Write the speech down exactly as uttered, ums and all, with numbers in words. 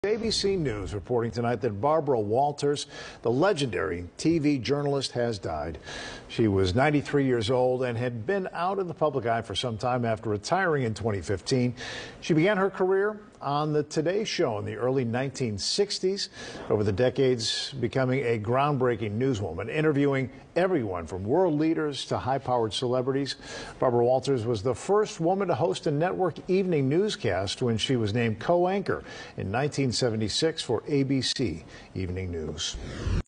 A B C News reporting tonight that Barbara Walters, the legendary T V journalist, has died. She was ninety-three years old and had been out in the public eye for some time after retiring in twenty fifteen. She began her career on the Today Show in the early nineteen sixties, over the decades becoming a groundbreaking newswoman, interviewing everyone from world leaders to high-powered celebrities. Barbara Walters was the first woman to host a network evening newscast when she was named co-anchor in nineteen seventy-six for A B C Evening News.